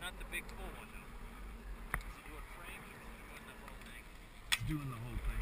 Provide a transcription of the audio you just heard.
Not the big full one though. Is he doing frames or is he doing the whole thing? He's doing the whole thing.